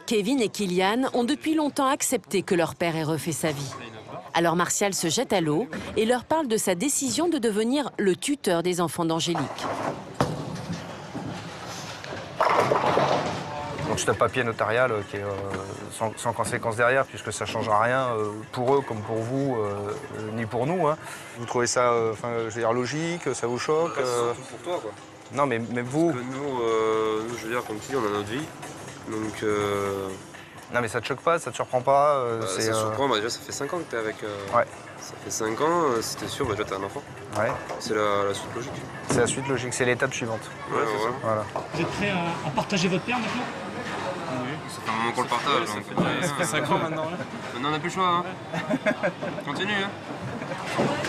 Kevin et Kylian ont depuis longtemps accepté que leur père ait refait sa vie. Alors Martial se jette à l'eau et leur parle de sa décision de devenir le tuteur des enfants d'Angélique. Donc c'est un papier notarial qui est sans conséquence derrière, puisque ça ne changera rien pour eux comme pour vous, ni pour nous. Hein. Vous trouvez ça je veux dire, logique, ça vous choque surtout pour toi, quoi. Non, mais vous... Parce que nous, je veux dire, comme tu dis, on a notre vie. Donc... Non, mais ça te choque pas, ça te surprend pas ça surprend, déjà ça fait 5 ans que t'es avec... Ouais. Ça fait 5 ans, si t'es sûr, déjà t'as un enfant. Ouais. C'est la suite logique. C'est la suite logique, c'est l'étape suivante. Ouais, c'est ça. Voilà. Vous êtes prêt à partager votre père maintenant? Oui, ça fait un moment qu'on le partage. Ça fait 5 ans maintenant. Maintenant on n'a plus le choix. Hein. Continue. Hein.